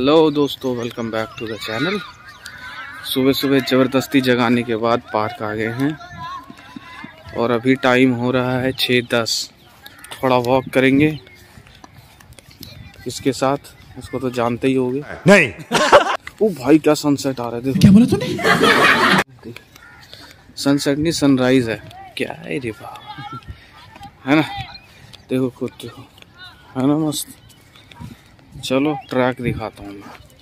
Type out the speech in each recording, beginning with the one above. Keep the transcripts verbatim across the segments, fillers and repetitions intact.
Hello दोस्तों, welcome back to the channel. सुबह सुबह ज़बरदस्ती जगाने के बाद पार्क आ गए हैं और अभी टाइम हो रहा है छः दस। थोड़ा वॉक करेंगे इसके साथ, उसको तो जानते ही होगे। नहीं ओ भाई, क्या सनसेट आ रहा है, देखो। क्या बोला तूने? सनसेट नहीं, सनराइज है। क्या है रे बाबा, है ना? देखो खुद देखो, है ना मस्त। चलो ट्रैक दिखाता हूँ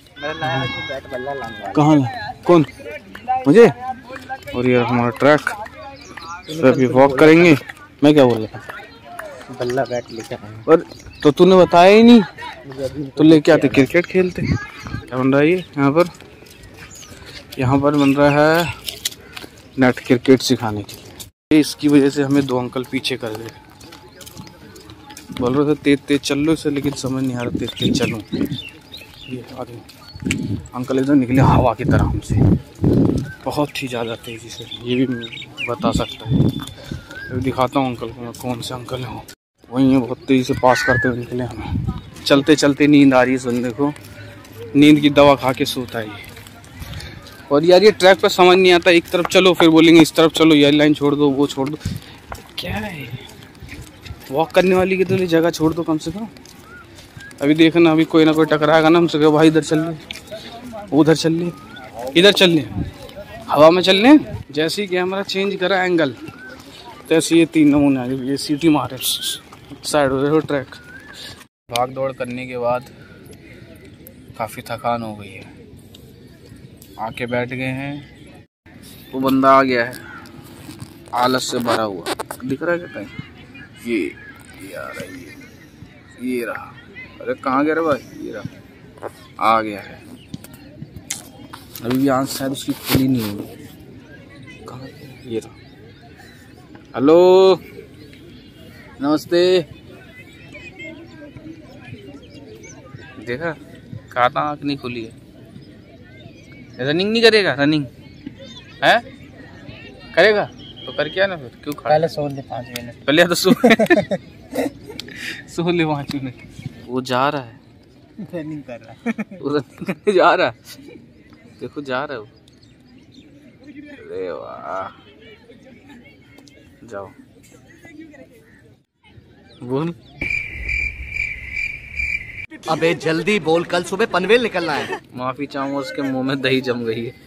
मैं। कहाँ ला? कौन? मुझे? और ये हमारा ट्रैक, फिर अभी वॉक करेंगे। मैं क्या बोल रहा था? बल्ला बैट लेकर। और तो तूने बताया ही नहीं, तो लेके आते क्रिकेट खेलते। क्या बन रहा है ये यहाँ पर? यहाँ पर बन रहा है नेट क्रिकेट सिखाने के लिए। इसकी वजह से हमें दो अंकल पीछे कर गए। बोल रहे थे तेज तेज चल लो इसे, लेकिन समझ नहीं आ रहा तेज तेज चलूँ। ये आगे अंकल इधर निकले हवा की तरह हमसे, बहुत ही ज़्यादा तेज़ी से, ये भी बता सकता है। तो दिखाता हूँ अंकल को मैं कौन से अंकल हैं। वही है, बहुत तेज़ी से पास करते हुए निकले हमें। चलते चलते नींद आ रही है, सुन देखो, नींद की दवा खा के सोता है ये। और यार ये ट्रैक पर समझ नहीं आता, एक तरफ चलो फिर बोलेंगे इस तरफ चलो, ये लाइन छोड़ दो, वो छोड़ दो। क्या है, वॉक करने वाली की तो लिए जगह छोड़ दो कम से कम। अभी देखना, अभी कोई ना कोई टकराएगा ना हमसे, भाई इधर चल ले, उधर चल ले, इधर चल ले, हवा में चल ले। जैसे ही कैमरा चेंज करा एंगल, तैसे ये तीन नमूने आ गए, ये सीटी मारे, साइड हो रहे ट्रैक। भाग दौड़ करने के बाद काफ़ी थकान हो गई है, आके बैठ गए हैं। वो बंदा आ गया है आलस से भरा हुआ, दिख रहा है क्या कहीं? ये ये आ रहा है, ये ये रहा। अरे कहाँ गया रे भाई? ये रहा, आ गया है। अभी भी आंख शायद उसकी खुली नहीं हुई। कहाँ? ये रहा। हेलो, नमस्ते। देखा, कहा था आँख नहीं खुली है। रनिंग नहीं करेगा? रनिंग है करेगा तो कर क्या ना, फिर क्यों खड़ा? पहले सो ले पाँच मिनट, पहले तो सो सो ले पाँच मिनट। वो जा रहा है, रनिंग कर रहा है, वो रनिंग करने जा रहा है, देखो जा रहा है वो। अरे वाह, जाओ बोल। अबे जल्दी बोल, कल सुबह पनवेल निकलना है। माफी चाहूंगा, उसके मुंह में दही जम गई है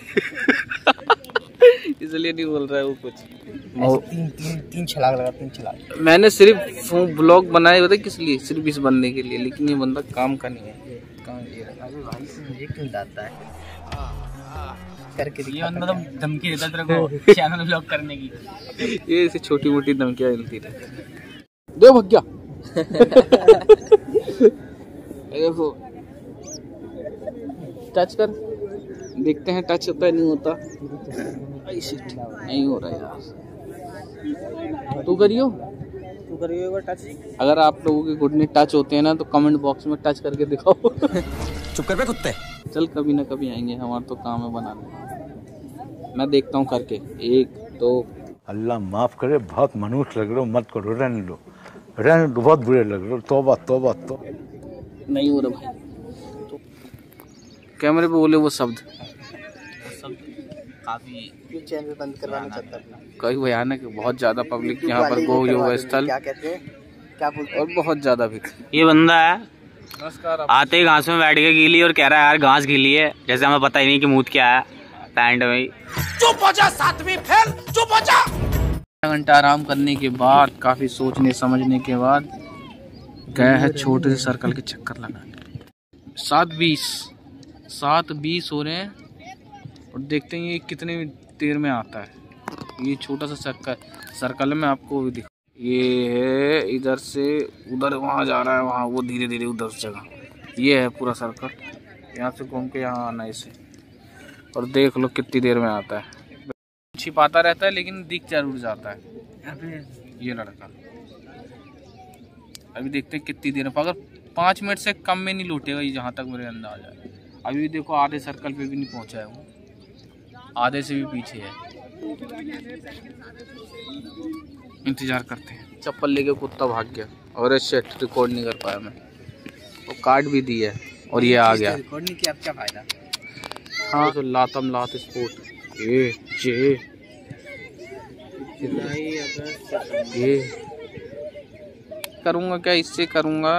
इसलिए नहीं बोल रहा है वो कुछ। तीन तीन तीन छलांग लगा, तीन छलांग। मैंने सिर्फ ब्लॉग बनाए होते किस लिए? सिर्फ इस बनने के लिए, लेकिन ये बंदा काम का नहीं है। काम ये भाई से मुझे क्यों डांटता है? करके ये बंदा तो धमकी देता तेरे को चैनल ब्लॉग करने की। ये ऐसी छोटी मोटी धमकियां मिलती रहती। दो भग्या देखो, टच कर, देखते हैं टच होता है नहीं होता। नहीं हो रहा यार, तू करियो तू करियो एक बार टच। अगर आप लोगों के घुटने टच होते हैं ना, तो कमेंट बॉक्स में टच करके दिखाओ चुप कर बे कुत्ते। चल कभी ना कभी आएंगे, हमारा तो काम है बनाने। मैं देखता हूँ करके, एक दो। अल्लाह माफ करे, बहुत मनुष्य लग रहे हो, मत करो, रहने लो रहने लो, बहुत बुरे लग रहे हो। तौबा तौबा तो नहीं हो रहा भाई, तो कैमरे पे बोले वो शब्द काफी चैनल बंद करवाना चाहता है। कई भयानक, बहुत ज्यादा पब्लिक यहाँ पर गो योग स्थल, क्या कहते हैं, क्या बोलते हैं? और बहुत ज्यादा भी। ये बंदा है, नमस्कार। आते ही घास में बैठ के गीली और कह रहा है यार घास गीली है, जैसे हमें पता ही नहीं कि मूत क्या है पैंट में। चुप हो जा, सातवीं फेल, चुप हो जा। घंटा आराम करने के बाद, काफी सोचने समझने के बाद गया है छोटे से सर्कल के चक्कर लगाने। सात बीस सात बीस हो रहे हैं और देखते हैं ये कितने देर में आता है। ये छोटा सा सर्कल सर्कल में आपको भी दिखा, ये है इधर से उधर, वहाँ जा रहा है, वहाँ वो धीरे धीरे उधर उस जगह। ये है पूरा सर्कल, यहाँ से घूम के यहाँ आना है इसे, और देख लो कितनी देर में आता है। छिपाता रहता है लेकिन दिख जरूर जाता है ये लड़का। अभी देखते हैं कितनी देर में, अगर पाँच मिनट से कम में नहीं लौटेगा ये, जहाँ तक मेरे अंदाज है। अभी देखो आधे सर्कल पे भी नहीं पहुँचा है वो, आधे से भी पीछे है। इंतजार करते हैं। चप्पल लेके कुत्ता भाग गया, और शिट रिकॉर्ड नहीं कर पाया मैं। वो कार्ड भी दिया है और ये आ गया। रिकॉर्ड नहीं किया, अब क्या फायदा। हाँ तो लातम लात स्पोर्ट ये जे ये करूँगा क्या इससे करूँगा।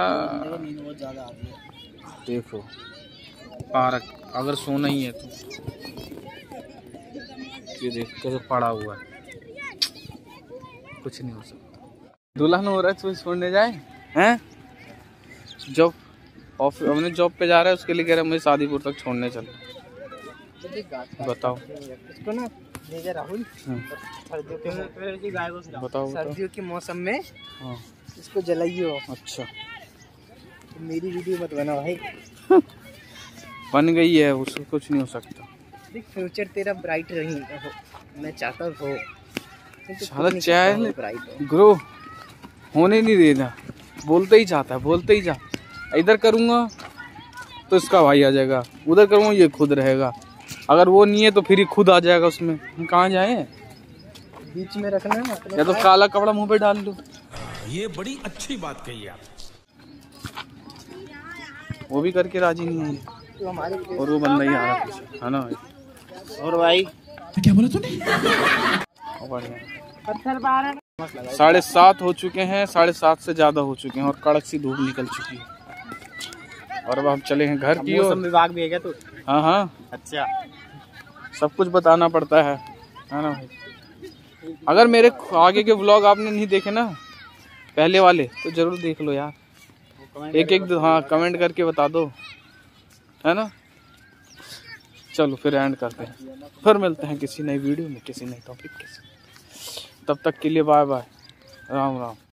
देखो पार्क अगर सोना ही है तो ये देख कैसे पड़ा हुआ है, कुछ नहीं हो सकता। दुल्हन हो रहा है तो छोड़ने जाए हैं। जॉब ऑफिस अपने जॉब पे जा रहा है उसके लिए कह रहा है मुझे शादीपुर तक छोड़ने चल। बताओ इसको ना ले जा राहुल, सर्दियों के बताओ सर्दियों के मौसम में हाँ इसको जलाइयो। अच्छा तो मेरी वीडियो मत बना भाई। बन गई है, उसको कुछ नहीं हो सकता। देख फ्यूचर तेरा ब्राइट रही हो, मैं चाहता हूँ साला चैन ग्रो होने नहीं देना, बोलते ही चाहता है बोलते ही जा। इधर करूँगा तो इसका भाई आ जाएगा, उधर करूँगा ये खुद रहेगा, अगर वो नहीं है तो फिर ही खुद आ जाएगा उसमें। हम कहाँ जाए, बीच में रखना है या तो काला कपड़ा मुंह पे डाल दो। ये बड़ी अच्छी बात कही आप। वो भी करके राजी नहीं है तो हमारे और वो बंदा ही आ रहा है, है ना भाई। और भाई क्या बोला तूने? साढ़े सात हो चुके हैं, साढ़े सात से ज्यादा हो चुके हैं और कड़क सी धूप निकल चुकी है और अब हम चले हैं घर की ओर। विभाग भी है क्या तू? हाँ हाँ अच्छा सब कुछ बताना पड़ता है, है ना भाई। अगर मेरे आगे के व्लॉग आपने नहीं देखे ना पहले वाले तो जरूर देख लो यार, एक एक हाँ कमेंट करके बता दो, है ना। चलो फिर एंड करते हैं, फिर मिलते हैं किसी नई वीडियो में किसी नए टॉपिक के साथ। तब तक के लिए बाय बाय, राम राम।